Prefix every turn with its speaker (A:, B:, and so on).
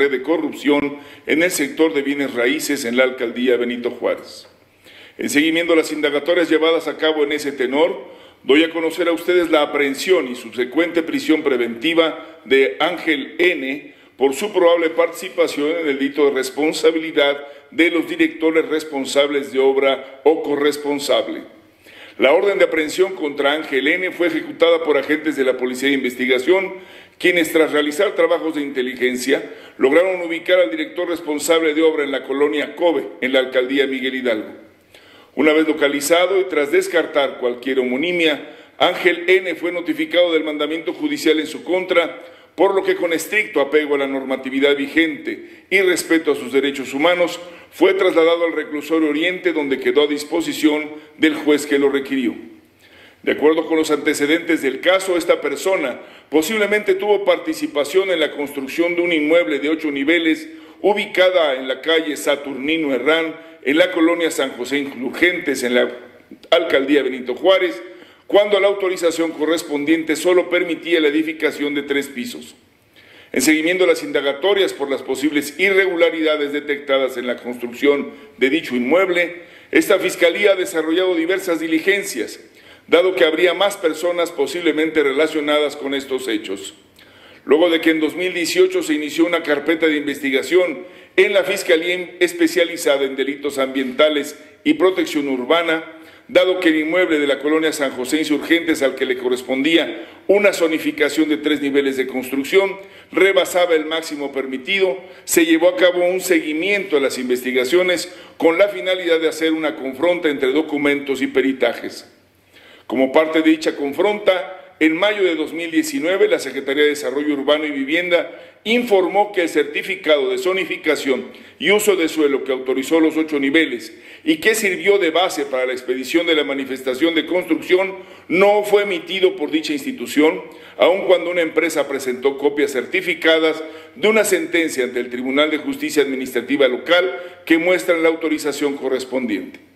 A: de corrupción en el sector de bienes raíces en la alcaldía Benito Juárez. En seguimiento a las indagatorias llevadas a cabo en ese tenor, doy a conocer a ustedes la aprehensión y subsecuente prisión preventiva de Ángel N. por su probable participación en el delito de responsabilidad de los directores responsables de obra o corresponsable. La orden de aprehensión contra Ángel N. fue ejecutada por agentes de la Policía de Investigación, quienes tras realizar trabajos de inteligencia lograron ubicar al director responsable de obra en la colonia Kobe, en la alcaldía Miguel Hidalgo. Una vez localizado y tras descartar cualquier homonimia, Ángel N. fue notificado del mandamiento judicial en su contra, por lo que con estricto apego a la normatividad vigente y respeto a sus derechos humanos, fue trasladado al reclusorio Oriente, donde quedó a disposición del juez que lo requirió. De acuerdo con los antecedentes del caso, esta persona posiblemente tuvo participación en la construcción de un inmueble de 8 niveles ubicada en la calle Saturnino Herrán, en la colonia San José Insurgentes, en la alcaldía Benito Juárez, cuando la autorización correspondiente solo permitía la edificación de 3 pisos. En seguimiento a las indagatorias por las posibles irregularidades detectadas en la construcción de dicho inmueble, esta Fiscalía ha desarrollado diversas diligencias, dado que habría más personas posiblemente relacionadas con estos hechos. Luego de que en 2018 se inició una carpeta de investigación en la Fiscalía especializada en delitos ambientales y protección urbana, dado que el inmueble de la colonia San José Insurgentes, al que le correspondía una zonificación de 3 niveles de construcción, rebasaba el máximo permitido, se llevó a cabo un seguimiento a las investigaciones con la finalidad de hacer una confronta entre documentos y peritajes. Como parte de dicha confronta, en mayo de 2019, la Secretaría de Desarrollo Urbano y Vivienda informó que el certificado de zonificación y uso de suelo que autorizó los 8 niveles y que sirvió de base para la expedición de la manifestación de construcción no fue emitido por dicha institución, aun cuando una empresa presentó copias certificadas de una sentencia ante el Tribunal de Justicia Administrativa Local que muestran la autorización correspondiente.